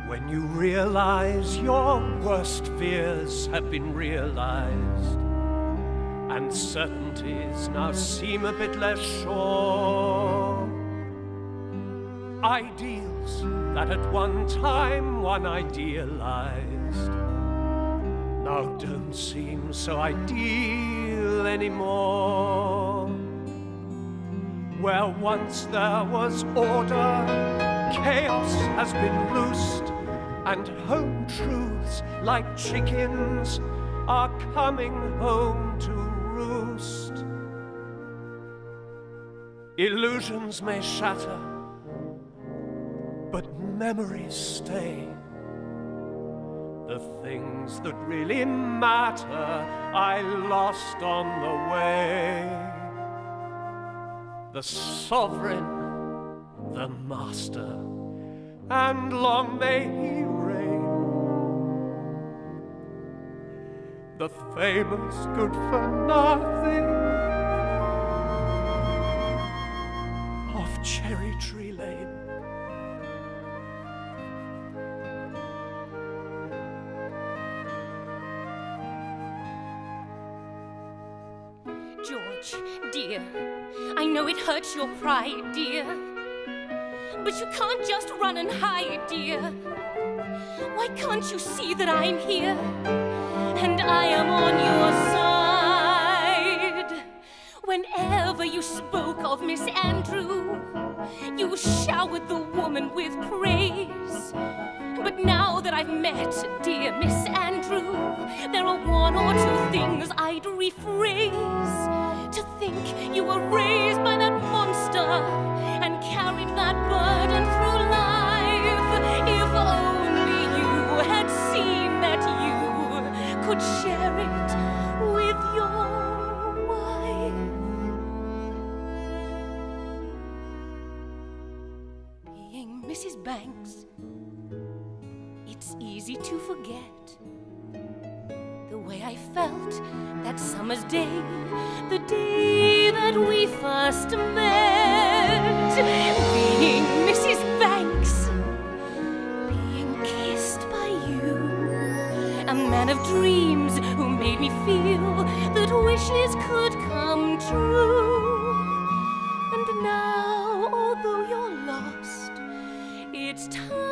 When you realize your worst fears have been realized, and certainties now seem a bit less sure. Ideals that at one time one idealized now don't seem so ideal anymore. Where once there was order, chaos has been loosed, and home truths like chickens are coming home to roost. Illusions may shatter, but memories stay. The things that really matter I lost on the way. The sovereign, the master, and long may he reign. The famous good-for-nothing of Cherry Tree Lane. George, dear, I know it hurts your pride, dear, but you can't just run and hide, dear. Why can't you see that I'm here, and I am on your side? Whenever you spoke of Miss Andrew, you showered the woman with praise. But now that I've met dear Miss Andrew, there are one or two things I'd rephrase. To think you were raised by that monster and carried that burden through life. If only you had seen that you could share it with your wife. Being Mrs. Banks, it's easy to forget the way I felt that summer's day, the day that we first met. Being Mrs. Banks, being kissed by you, a man of dreams who made me feel that wishes could come true. And now, although you're lost, it's time